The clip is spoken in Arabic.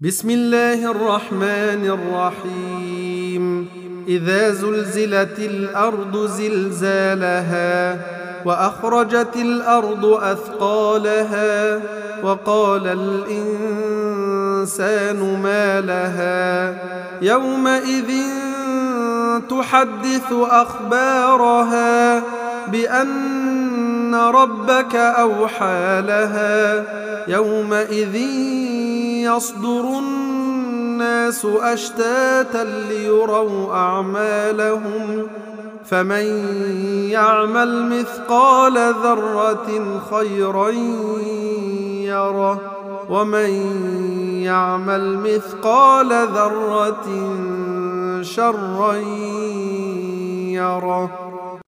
بسم الله الرحمن الرحيم إذا زلزلت الأرض زلزالها وأخرجت الأرض أثقالها وقال الإنسان ما لها يومئذ تحدث أخبارها بأن ربك أوحى لها يومئذ يصدر الناس أشتاتا ليروا أعمالهم فمن يعمل مثقال ذرة خيرا يره ومن يعمل مثقال ذرة شرا يره.